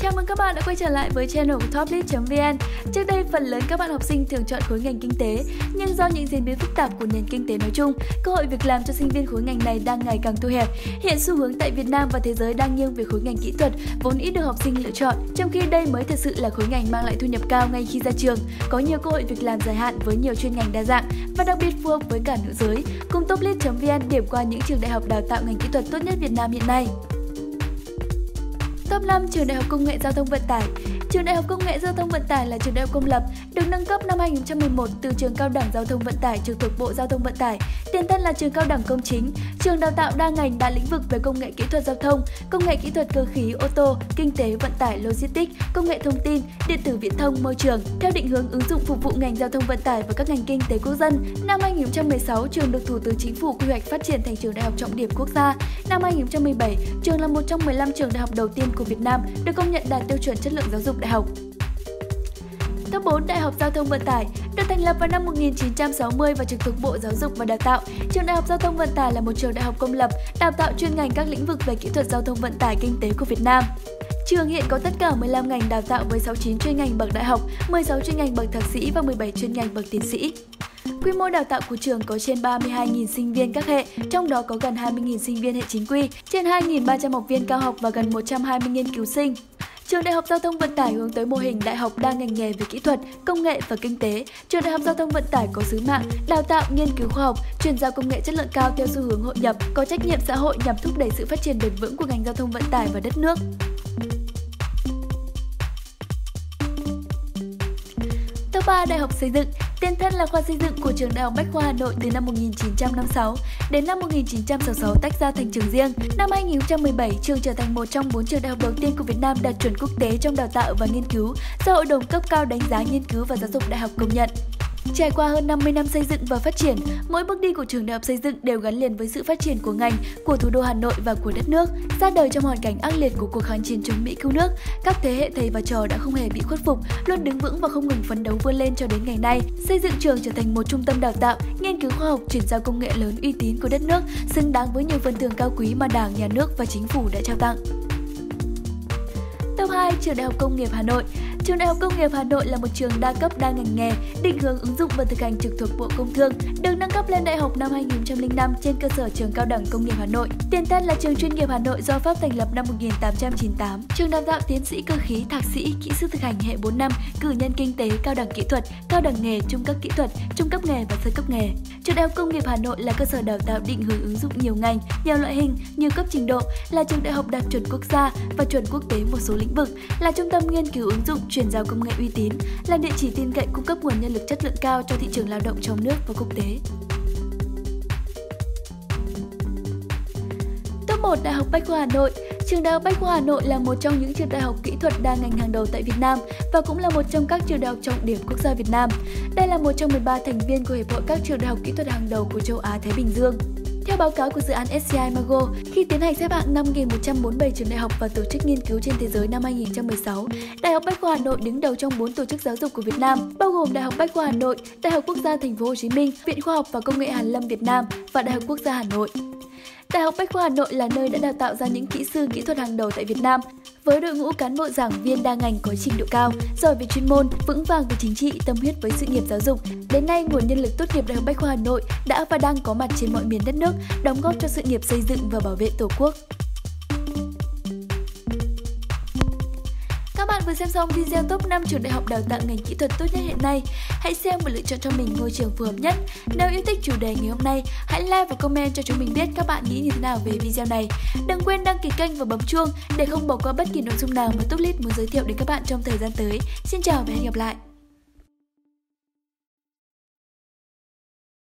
Chào mừng các bạn đã quay trở lại với channel của toplist.vn. Trước đây, phần lớn các bạn học sinh thường chọn khối ngành kinh tế, nhưng do những diễn biến phức tạp của nền kinh tế nói chung, cơ hội việc làm cho sinh viên khối ngành này đang ngày càng thu hẹp. Hiện xu hướng tại Việt Nam và thế giới đang nghiêng về khối ngành kỹ thuật, vốn ít được học sinh lựa chọn, trong khi đây mới thực sự là khối ngành mang lại thu nhập cao ngay khi ra trường, có nhiều cơ hội việc làm dài hạn với nhiều chuyên ngành đa dạng và đặc biệt phù hợp với cả nữ giới. Cùng toplist.vn điểm qua những trường đại học đào tạo ngành kỹ thuật tốt nhất Việt Nam hiện nay. Top 5 trường Đại học Công nghệ Giao thông Vận tải. Trường Đại học Công nghệ Giao thông Vận tải là trường đại học công lập, được nâng cấp năm 2011 từ trường Cao đẳng Giao thông Vận tải trực thuộc Bộ Giao thông Vận tải. Tiền thân là trường cao đẳng công chính, trường đào tạo đa ngành đa lĩnh vực về công nghệ kỹ thuật giao thông, công nghệ kỹ thuật cơ khí, ô tô, kinh tế, vận tải, logistics, công nghệ thông tin, điện tử viễn thông, môi trường. Theo định hướng ứng dụng phục vụ ngành giao thông vận tải và các ngành kinh tế quốc dân, năm 2016 trường được Thủ tướng Chính phủ quy hoạch phát triển thành trường đại học trọng điểm quốc gia. Năm 2017, trường là một trong 15 trường đại học đầu tiên của Việt Nam được công nhận đạt tiêu chuẩn chất lượng giáo dục đại học. Top 4 Đại học Giao thông Vận tải. Được thành lập vào năm 1960 và trực thuộc Bộ Giáo dục và Đào tạo, trường Đại học Giao thông Vận tải là một trường đại học công lập đào tạo chuyên ngành các lĩnh vực về kỹ thuật giao thông vận tải kinh tế của Việt Nam. Trường hiện có tất cả 15 ngành đào tạo với 69 chuyên ngành bậc đại học, 16 chuyên ngành bậc thạc sĩ và 17 chuyên ngành bậc tiến sĩ. Quy mô đào tạo của trường có trên 32.000 sinh viên các hệ, trong đó có gần 20.000 sinh viên hệ chính quy, trên 2.300 học viên cao học và gần 120 nghiên cứu sinh. Trường Đại học Giao thông Vận tải hướng tới mô hình đại học đa ngành nghề về kỹ thuật, công nghệ và kinh tế. Trường Đại học Giao thông Vận tải có sứ mạng đào tạo, nghiên cứu khoa học, chuyển giao công nghệ chất lượng cao theo xu hướng hội nhập, có trách nhiệm xã hội nhằm thúc đẩy sự phát triển bền vững của ngành giao thông vận tải và đất nước. Top 3 Đại học Xây dựng. Tiền thân là khoa xây dựng của trường Đại học Bách khoa Hà Nội từ năm 1956 đến năm 1966 tách ra thành trường riêng. Năm 2017, trường trở thành một trong 4 trường đại học đầu tiên của Việt Nam đạt chuẩn quốc tế trong đào tạo và nghiên cứu do Hội đồng cấp cao đánh giá nghiên cứu và giáo dục đại học công nhận. Trải qua hơn 50 năm xây dựng và phát triển, mỗi bước đi của trường đại học xây dựng đều gắn liền với sự phát triển của ngành, của thủ đô Hà Nội và của đất nước. Ra đời trong hoàn cảnh ác liệt của cuộc kháng chiến chống Mỹ cứu nước, các thế hệ thầy và trò đã không hề bị khuất phục, luôn đứng vững và không ngừng phấn đấu vươn lên cho đến ngày nay, xây dựng trường trở thành một trung tâm đào tạo, nghiên cứu khoa học, chuyển giao công nghệ lớn uy tín của đất nước, xứng đáng với nhiều phần thưởng cao quý mà Đảng, Nhà nước và Chính phủ đã trao tặng. Top 2 Trường Đại học Công nghiệp Hà Nội. Trường Đại học Công nghiệp Hà Nội là một trường đa cấp đa ngành nghề, định hướng ứng dụng và thực hành trực thuộc Bộ Công Thương, được nâng cấp lên đại học năm 2005 trên cơ sở Trường Cao đẳng Công nghiệp Hà Nội. Tiền thân là trường chuyên nghiệp Hà Nội do Pháp thành lập năm 1898. Trường đào tạo tiến sĩ cơ khí, thạc sĩ, kỹ sư thực hành hệ 4 năm, cử nhân kinh tế, cao đẳng kỹ thuật, cao đẳng nghề, trung cấp kỹ thuật, trung cấp nghề và sơ cấp nghề. Trường Đại học Công nghiệp Hà Nội là cơ sở đào tạo định hướng ứng dụng nhiều ngành, nhiều loại hình, nhiều cấp trình độ, là trường đại học đạt chuẩn quốc gia và chuẩn quốc tế một số lĩnh vực, là trung tâm nghiên cứu ứng dụng, chuyển giao công nghệ uy tín, là địa chỉ tin cậy cung cấp nguồn nhân lực chất lượng cao cho thị trường lao động trong nước và quốc tế. Top 1 Đại học Bách khoa Hà Nội. Trường Đại học Bách khoa Hà Nội là một trong những trường đại học kỹ thuật đa ngành hàng đầu tại Việt Nam và cũng là một trong các trường đại học trọng điểm quốc gia Việt Nam. Đây là một trong 13 thành viên của Hiệp hội các trường đại học kỹ thuật hàng đầu của châu Á-Thái Bình Dương. Theo báo cáo của dự án SCI Mago, khi tiến hành xếp hạng 5.147 trường đại học và tổ chức nghiên cứu trên thế giới năm 2016, Đại học Bách khoa Hà Nội đứng đầu trong 4 tổ chức giáo dục của Việt Nam, bao gồm Đại học Bách khoa Hà Nội, Đại học Quốc gia Thành phố Hồ Chí Minh, Viện Khoa học và Công nghệ Hàn Lâm Việt Nam và Đại học Quốc gia Hà Nội. Đại học Bách khoa Hà Nội là nơi đã đào tạo ra những kỹ sư kỹ thuật hàng đầu tại Việt Nam, với đội ngũ cán bộ giảng viên đa ngành có trình độ cao, giỏi về chuyên môn, vững vàng về chính trị, tâm huyết với sự nghiệp giáo dục. Đến nay, nguồn nhân lực tốt nghiệp Đại học Bách khoa Hà Nội đã và đang có mặt trên mọi miền đất nước, đóng góp cho sự nghiệp xây dựng và bảo vệ Tổ quốc. Các bạn vừa xem xong video top 5 trường đại học đào tạo ngành kỹ thuật tốt nhất hiện nay. Hãy xem và lựa chọn cho mình ngôi trường phù hợp nhất. Nếu yêu thích chủ đề ngày hôm nay, hãy like và comment cho chúng mình biết các bạn nghĩ như thế nào về video này. Đừng quên đăng ký kênh và bấm chuông để không bỏ qua bất kỳ nội dung nào mà Toplist muốn giới thiệu đến các bạn trong thời gian tới. Xin chào và hẹn gặp lại!